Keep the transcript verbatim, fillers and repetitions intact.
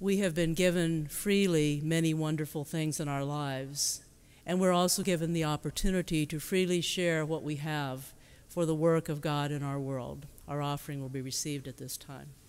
we have been given freely many wonderful things in our lives, and we're also given the opportunity to freely share what we have for the work of God in our world. Our offering will be received at this time.